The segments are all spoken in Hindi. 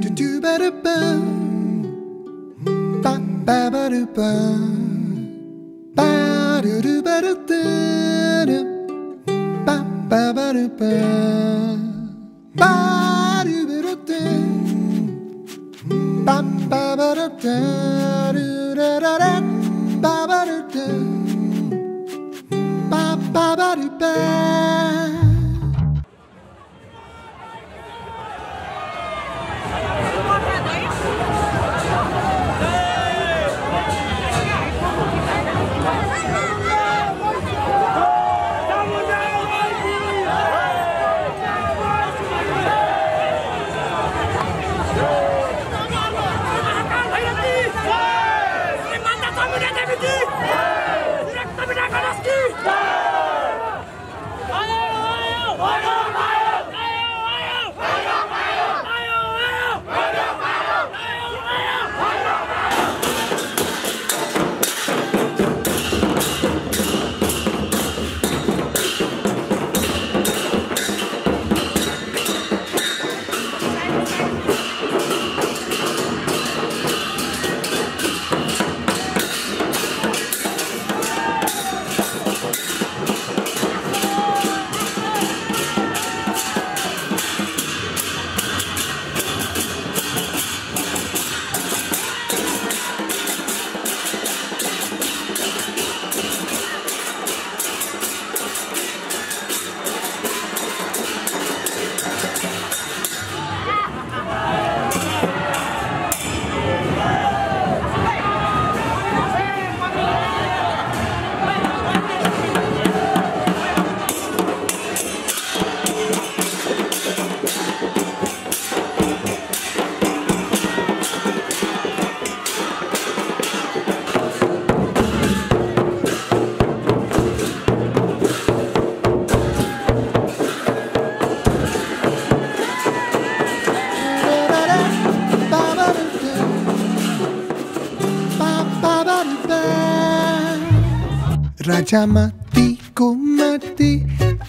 Raja mati ku mati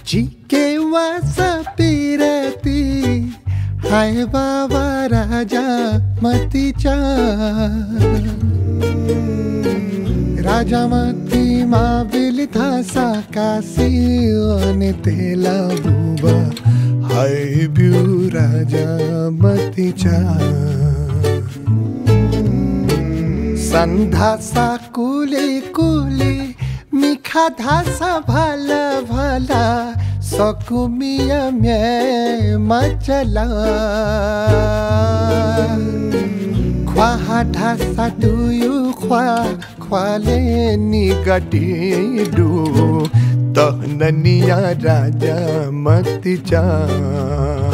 jike wasa pirati hai baba raja mati cha raja mati ma vilitha sakasi one tela buba hai biu raja mati cha sandha sa kule kule Milkha धासा भला भला सकुमिया में मचला ख्वाहा धासा दुयु ख्वाले निगटी दु तहननिया राजा मति जा